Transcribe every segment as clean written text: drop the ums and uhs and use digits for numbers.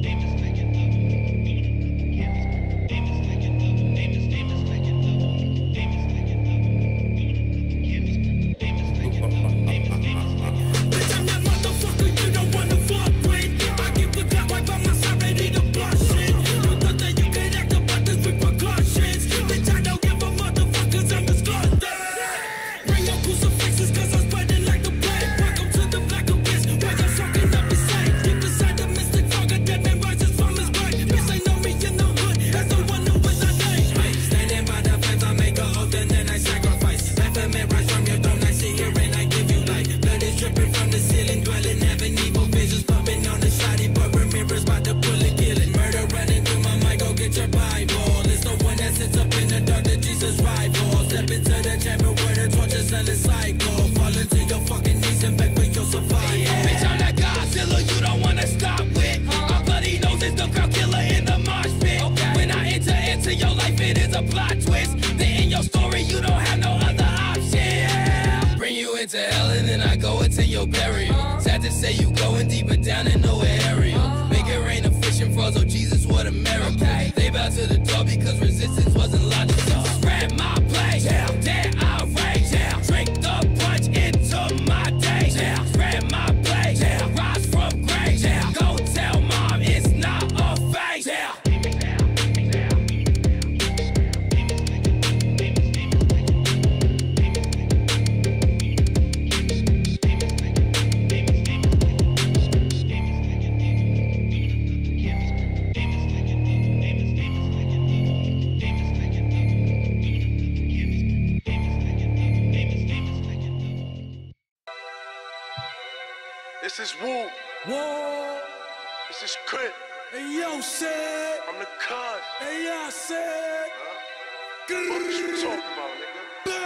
This is Woo. Whoa. This is Crit. Hey, yo, said. I'm the cuz. Hey, y'all said. What you talking about, nigga?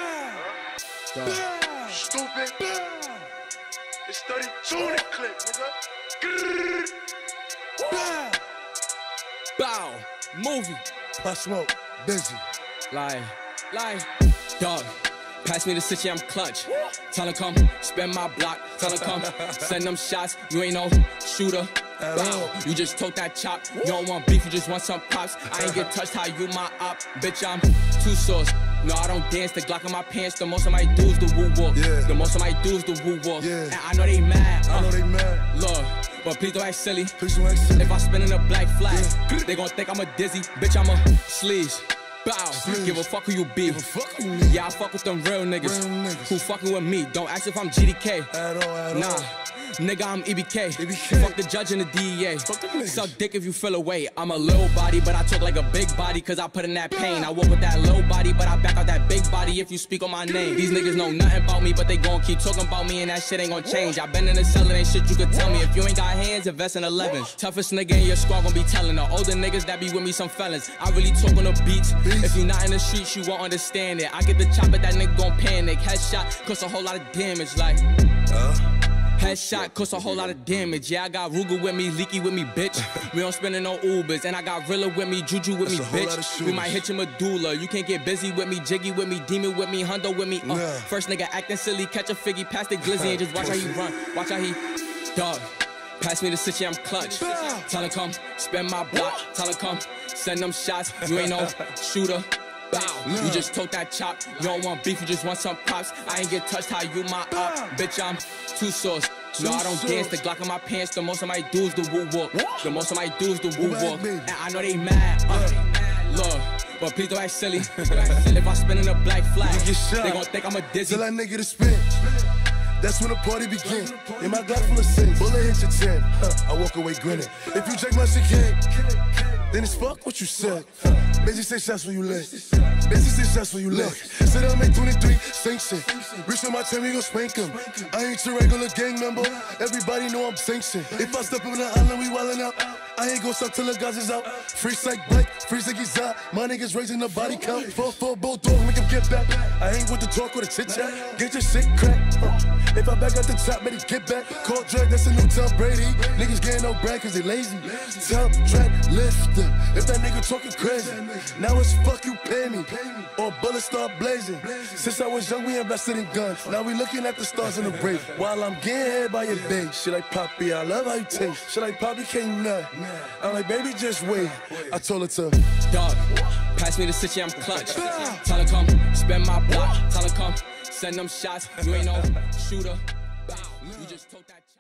Bow. Bow. Stupid. Bow. It's 32 in the clip, nigga. Bow. Bow. Movie. Plus smoke. Busy. Lie. Dog. Pass me the city, I'm clutch. Tell her come, spend my block. Tell her come, send them shots. You ain't no shooter. Wow, you just told that chop. You don't want beef, you just want some pops. I ain't get touched, how you my op. Bitch, I'm too sauce. No, I don't dance, the Glock in my pants. The most of my dudes the woo walk. Yeah. The most of my dudes the woo walk. Yeah. And I know they mad. I know they mad. Look, but please don't act silly. Please don't act silly. If I spin in a black flag, they gon' think I'm a dizzy. Bitch, I'm a sleaze. Bow, give a fuck who you be. Yeah, I fuck with them real niggas. Who fucking with me. Don't ask if I'm GDK. At all. Nah, nigga, I'm EBK. Fuck the judge and the DEA. Suck dick if you feel away. I'm a little body, but I talk like a big body, cause I put in that pain. I walk with that little body, but I back out that big body if you speak on my name. These niggas know nothing about me, but they gon' keep talking about me, and that shit ain't gon' change. I been in the cellar, ain't shit you could tell me. If you ain't got hands, invest in 11. Toughest nigga in your squad gon' be telling the older niggas that be with me some felons. I really talk on the beats. If you not in the streets, you won't understand it. I get the chopper, that nigga gon' panic. Headshot costs a whole lot of damage, like headshot costs a whole lot of damage. Yeah, I got Ruger with me, Leaky with me, bitch. We don't spend no Ubers. And I got Rilla with me, Juju with me, bitch. We might hit your medulla. You can't get busy with me, Jiggy with me, Demon with me, Hundo with me. First nigga acting silly, catch a figgy, pass the glizzy, and just watch how he run. Watch how he dog. Pass me the city, I'm clutch. Tell her come, spend my block. Tell her come, send them shots. You ain't no shooter. Bow. You just told that chop. You don't want beef, you just want some props. I ain't get touched, how you my op. Bitch, I'm too sauce. No, I don't dance, the Glock in my pants. The most of my dudes the woo walk. The most of my dudes the woo walk. And I know they mad. Look, but please don't act silly. If I spin in a black flag, they gon' think I'm a dizzy. Tell that nigga to spin. That's when the party begins. In my Glock full of sins, bullet hit your chin. I walk away grinning. If you check my shit, then it's fuck what you said. Busy say shots where you live. Busy say shots where you live. Said I'll make 23, sing shit. Reach on my time, we gon' spank him. I ain't your regular gang member. Everybody know I'm sanctioned. If I step on the island, we wildin' out. I ain't gon' stop till the guys is out. Free psych Blake, free Ziggy's out. My niggas raising the body count. 4-4 bulldog, make him get back. I ain't with the talk or the chit chat. Get your shit cracked. If I back at the top, better get back. Call drag, that's a new Tom Brady. Niggas getting no brag cause they lazy. Top track, lifter. If that nigga talking crazy, now it's fuck you pay me. Or bullets start blazing. Since I was young, we invested in guns. Now we looking at the stars in the break. While I'm getting head by your babe. Shit like Poppy, I love how you taste. Shit like Poppy, can't you nut? I'm like, baby, just wait. I told her to. Dog, pass me the city, I'm clutch. Tell her come, spend my block. Tell her come, send them shots. You ain't no shooter. You just told that.